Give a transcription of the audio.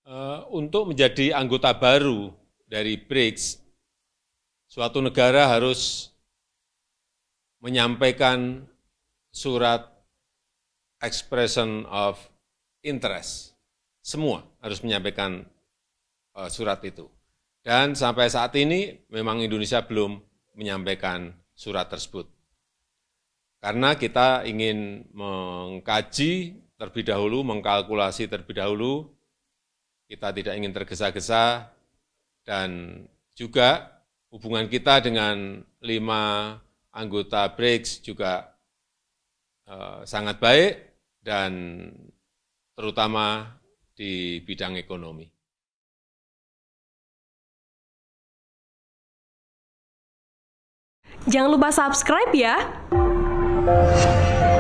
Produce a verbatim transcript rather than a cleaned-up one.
Untuk menjadi anggota baru dari BRICS, suatu negara harus menyampaikan surat expression of interest. Semua harus menyampaikan surat itu. Dan sampai saat ini memang Indonesia belum menyampaikan surat tersebut. Karena kita ingin mengkaji terlebih dahulu, mengkalkulasi terlebih dahulu, kita tidak ingin tergesa-gesa, dan juga hubungan kita dengan lima anggota BRICS juga eh, sangat baik, dan terutama di bidang ekonomi. Jangan lupa subscribe ya!